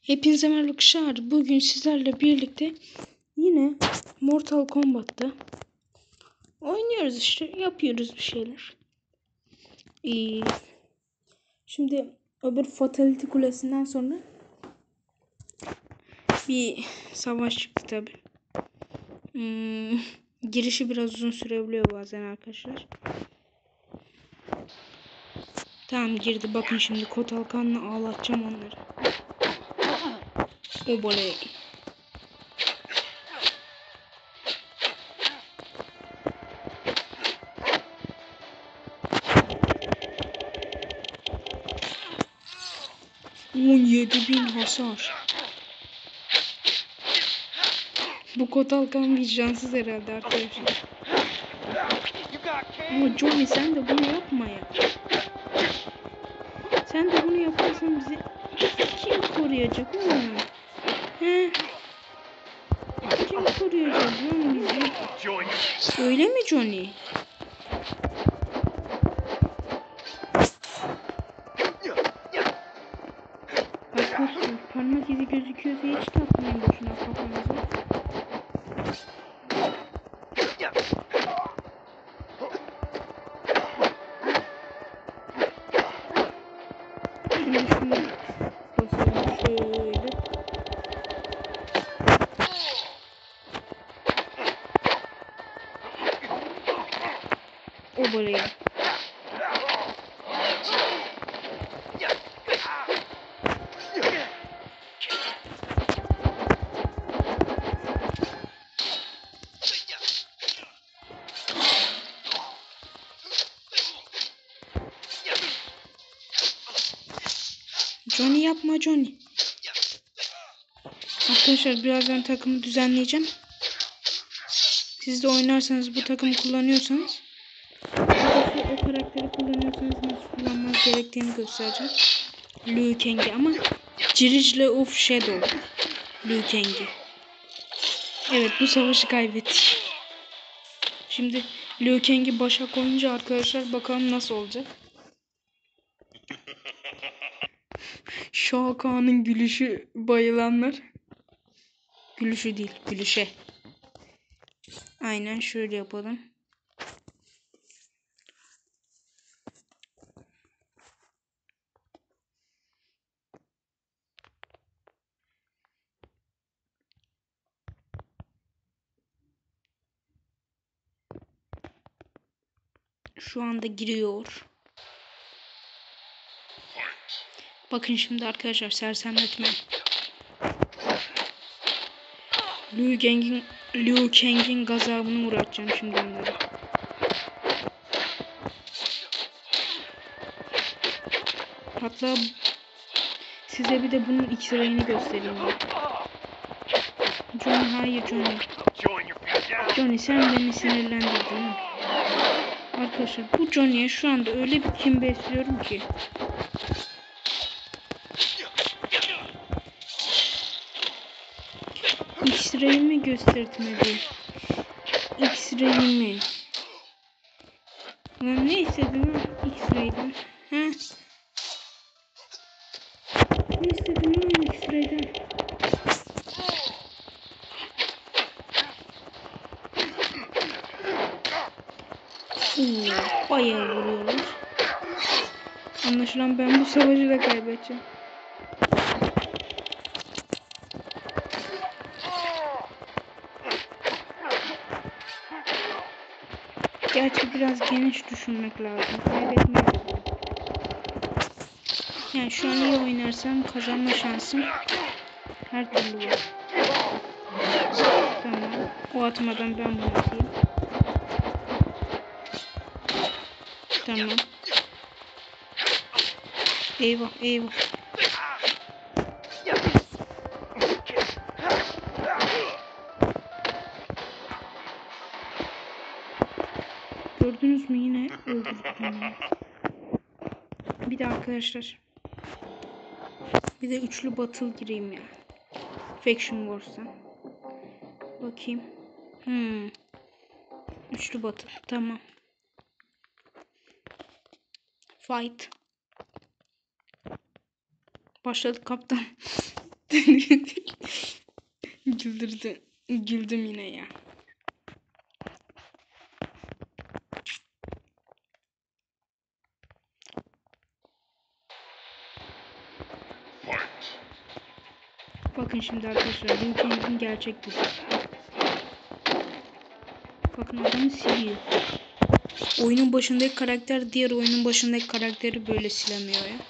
Hepinize merhaba arkadaşlar. Bugün sizlerle birlikte yine Mortal Kombat'ta oynuyoruz işte. Yapıyoruz bir şeyler. Şimdi öbür Fatality Kulesi'nden sonra bir savaş çıktı tabi. Girişi biraz uzun sürebiliyor bazen arkadaşlar. Tamam girdi. Bakın şimdi Kotal Khan'la ağlatacağım onları. Obaley. bin hasar. Bu Kotal Khan vicdansız herhalde arkadaşlar. Ama Johnny sen de bunu yapma ya. Sen de bunu yaparsan bizi kim koruyacak oğlum? He? Kim koruyacak lan bizi? Öyle mi Johnny? Arkadaşlar parmak izi gözüküyorsa hiç takmayın boşuna kafanıza. Şimdi şunu basalım şöyle. O buraya. Johnny yapma Johnny. Arkadaşlar birazdan takımı düzenleyeceğim. Siz de oynarsanız bu takımı kullanıyorsanız o karakteri kullanıyorsanız nasıl kullanmanız gerektiğini göstereceğim. Liu Kang'i ama Circle of Shadow Liu Kang'i. Evet bu savaşı kaybettik. Şimdi Liu Kang'i başa koyunca arkadaşlar bakalım nasıl olacak. Shao Kahn'ın gülüşü bayılanlar. Gülüşü değil gülüşe. Aynen şöyle yapalım. Şu anda giriyor. Bakın şimdi arkadaşlar sersemletme. Liu Kang'in gazabını uğratacağım şimdi onları. Hatta size bir de bunun X-ray'ini göstereyim. Johnny hayır Johnny. Johnny sen beni sinirlendirdin. Arkadaşlar bu Johnny'ye şu anda öyle bir kin besliyorum ki. X-ray'imi göstertmedi. X-ray'imi. Lan ne istedin lan X-ray'den? He? Ne istedin lan X-ray'den? Bayağı vuruyorlar. Anlaşılan ben bu savaşı da kaybedeceğim. Gerçi biraz geniş düşünmek lazım. Kaybetmeyelim. Yani şu an iyi oynarsam kazanma şansım her türlü var. Tamam. O atmadan ben bunu atayım. Tamam. Eyvah eyvah. Gördünüz mü yine öldürdüm. Bir de arkadaşlar. Bir de üçlü battle gireyim ya. Faction Wars'tan. Bakayım. Üçlü battle. Tamam. Fight. Başladık kaptan. Güldürdü. Güldüm yine ya. Bakın şimdi arkadaşlar, Liu Kang'in gerçek gücü. Bakın adamı siliyor. Oyunun başındaki karakter diğer oyunun başındaki karakteri böyle silemiyor ya.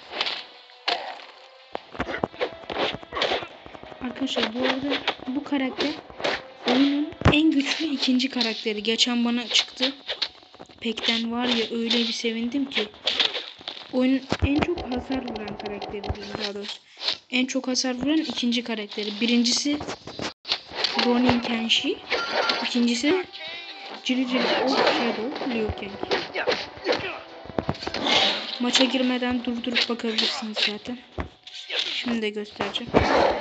Arkadaşlar bu arada bu karakter oyunun en güçlü ikinci karakteri. Geçen bana çıktı. Pekten var ya, öyle bir sevindim ki. Oyunun en çok hasar vuran karakteri diyeyim daha doğrusu. En çok hasar vuran ikinci karakteri. Birincisi Ronin Kenshi. İkincisi Ciri of Shadow Liu Kang. Maça girmeden durdurup bakabilirsiniz zaten. Şimdi de göstereceğim.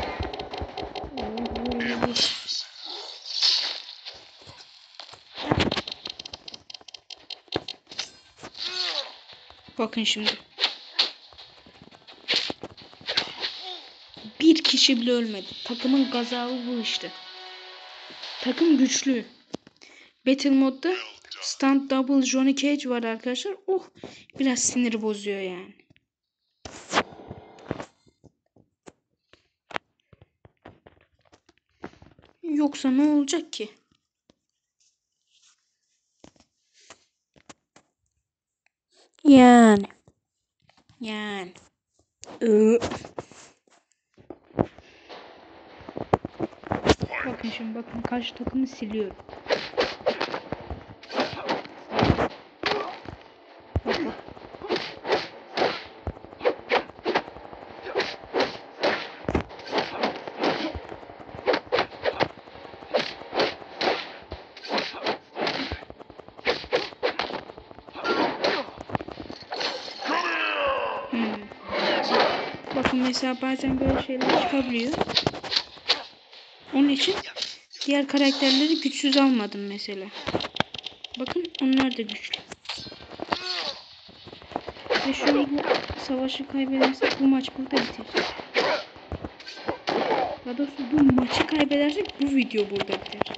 Bakın şimdi. Bir kişi bile ölmedi. Takımın gazabı bu işte. Takım güçlü. Battle modda Stunt Double Johnny Cage var arkadaşlar. Oh, biraz sinir bozuyor yani. Yoksa ne olacak ki? Yani. Bakın şimdi, bakın karşı takımı siliyorum. Bak bak. Bakın mesela bazen böyle şeyler çıkabiliyor. Onun için diğer karakterleri güçsüz almadım mesela. Bakın onlar da güçlü. Ve şu an bu savaşı kaybedersek bu maç burada biter. Daha doğrusu bu maçı kaybedersek bu video burada biter.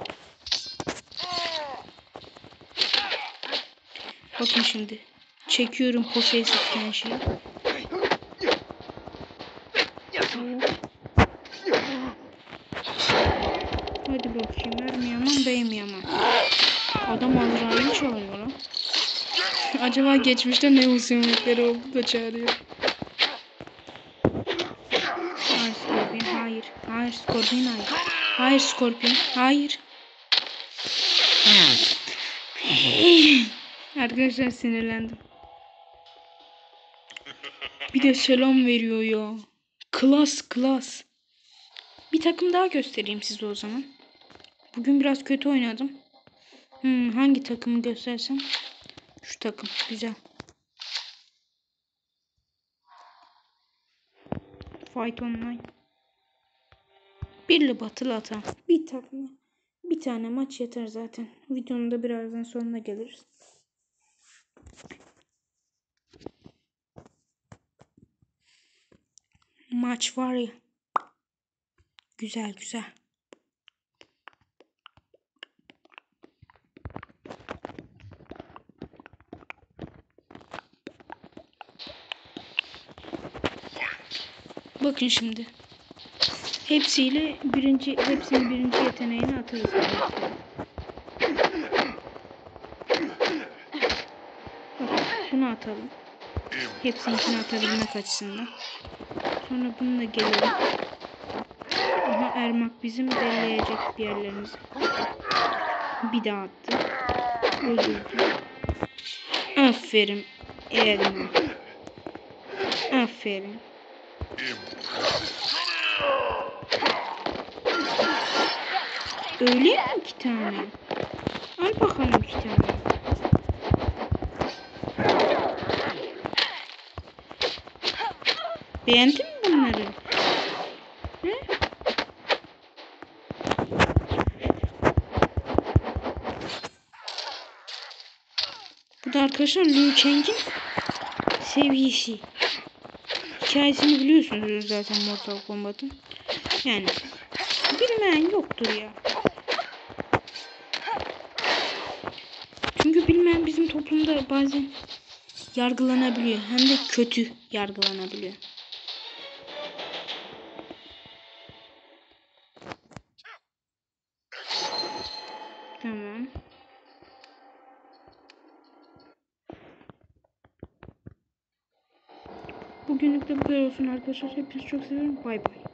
Bakın şimdi. Çekiyorum Possessive Kenshi'yi. Hadi bakayım, vermeyemem beğenmeyemem. Adam Azrail'i çağırıyor lan. Acaba geçmişte ne husumetleri oldu da çağırıyor. Hayır Scorpion, hayır. Hayır Scorpion, hayır. Hayır Scorpion, hayır. Arkadaşlar sinirlendim. Bir de selam veriyor ya. Klas. Bir takım daha göstereyim size o zaman. Bugün biraz kötü oynadım. Hangi takımı göstersem? Şu takım güzel. Fight Online. Birli batılı atan. Bir takım. Bir tane maç yeter zaten. Videonun da birazdan sonuna geliriz. Maç var ya. Güzel. Bakın şimdi. Hepsinin birinci yeteneğini atarız. Bak, bunu atalım. Hepsininkini atabilmek açısından. Sonra bununla gelelim. Aha, Ermak bizim belleyecek bir yerlerimizi. Bir daha attı. Öldürdü. Aferin Ermak. Aferin. Öyle mi 2 tane? Al bakalım 2 tane. Beğendin mi bunları? He? Bu da arkadaşlar Liu Kang'in seviyesi. Hikayesini biliyorsunuz zaten Mortal Kombat'ın. Yani bilmeyen yoktur ya. Çünkü bilmeyen bizim toplumda bazen yargılanabiliyor. Hem de kötü yargılanabiliyor. Tamam. Bugünlük de bu kadar olsun arkadaşlar. Hepinizi çok seviyorum. Bay bay.